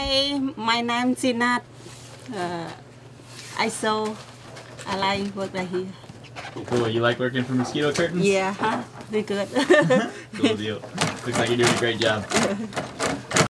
Hi, my name is Sinath. I like work right here. Cool. You like working for mosquito curtains? Yeah, huh? Very good. Cool deal. Looks like you're doing a great job.